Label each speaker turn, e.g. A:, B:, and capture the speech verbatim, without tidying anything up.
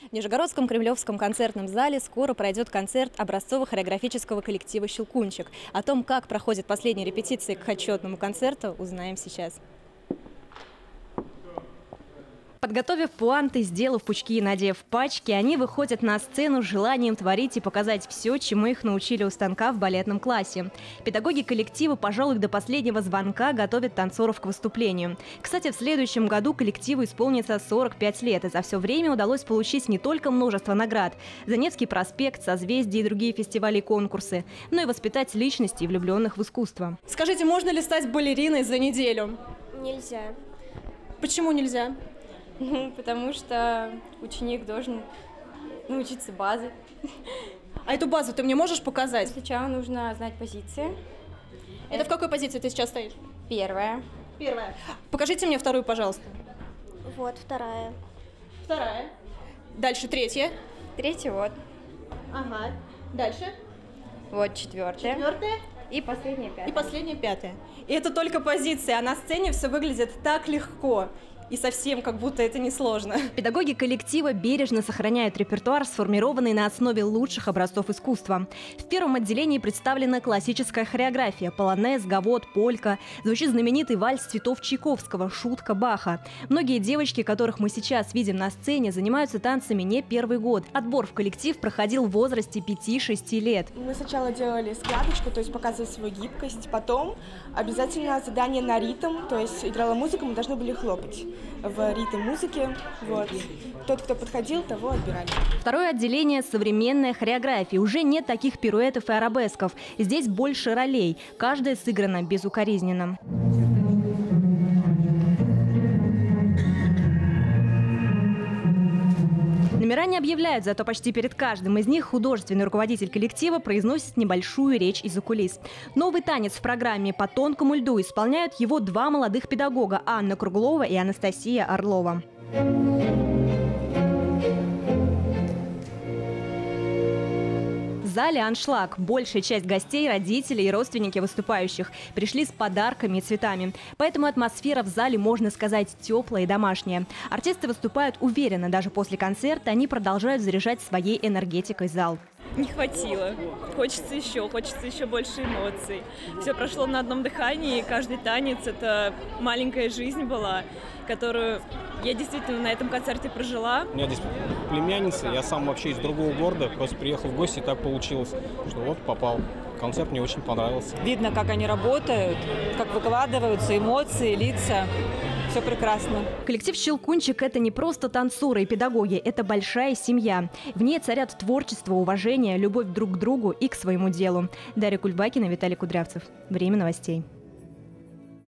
A: В Нижегородском Кремлевском концертном зале скоро пройдет концерт образцово-хореографического коллектива «Щелкунчик». О том, как проходят последние репетиции к отчетному концерту, узнаем сейчас. Подготовив пуанты, сделав пучки и надев пачки, они выходят на сцену с желанием творить и показать все, чему их научили у станка в балетном классе. Педагоги коллектива, пожалуй, до последнего звонка готовят танцоров к выступлению. Кстати, в следующем году коллективу исполнится сорок пять лет, и за все время удалось получить не только множество наград – за Невский проспект, Созвездие и другие фестивали и конкурсы, но и воспитать личностей, влюбленных в искусство. Скажите, можно ли стать балериной за неделю?
B: Нельзя.
A: Почему нельзя?
B: Ну, потому что ученик должен научиться базы.
A: А эту базу ты мне можешь показать?
B: Сначала нужно знать позиции.
A: Это в какой позиции ты сейчас стоишь?
B: Первая.
A: Первая. Покажите мне вторую, пожалуйста.
B: Вот, вторая.
A: Вторая. Дальше третья.
B: Третья, вот.
A: Ага. Дальше.
B: Вот, четвертая.
A: Четвертая.
B: И последняя, пятая.
A: И последняя, пятая. И это только позиция, а на сцене все выглядит так легко. И совсем как будто это несложно. Педагоги коллектива бережно сохраняют репертуар, сформированный на основе лучших образцов искусства. В первом отделении представлена классическая хореография – полонез, гавот, полька. Звучит знаменитый вальс цветов Чайковского, шутка Баха. Многие девочки, которых мы сейчас видим на сцене, занимаются танцами не первый год. Отбор в коллектив проходил в возрасте пяти-шести лет.
C: Мы сначала делали складочку, то есть показывали свою гибкость. Потом обязательно задание на ритм, то есть играла музыка, мы должны были хлопать в ритм музыки. Вот. Тот, кто подходил, того отбирали.
A: Второе отделение – современная хореография. Уже нет таких пируэтов и арабесков. Здесь больше ролей. Каждая сыграна безукоризненно. Номера не объявляют, зато почти перед каждым из них художественный руководитель коллектива произносит небольшую речь из-за кулис. Новый танец в программе «По тонкому льду» исполняют его два молодых педагога – Анна Круглова и Анастасия Орлова. В зале аншлаг. Большая часть гостей, родители и родственники выступающих пришли с подарками и цветами. Поэтому атмосфера в зале, можно сказать, теплая и домашняя. Артисты выступают уверенно. Даже после концерта они продолжают заряжать своей энергетикой зал.
D: Не хватило. Хочется еще, хочется еще больше эмоций. Все прошло на одном дыхании, и каждый танец – это маленькая жизнь была, которую я действительно на этом концерте прожила.
E: У меня здесь племянница, я сам вообще из другого города, просто приехал в гости, и так получилось, что вот попал. Концерт мне очень понравился.
F: Видно, как они работают, как выкладываются эмоции, лица. Все прекрасно.
A: Коллектив «Щелкунчик» – это не просто танцоры и педагоги, это большая семья. В ней царят творчество, уважение, любовь друг к другу и к своему делу. Дарья Кульбакина, Виталий Кудрявцев. Время новостей.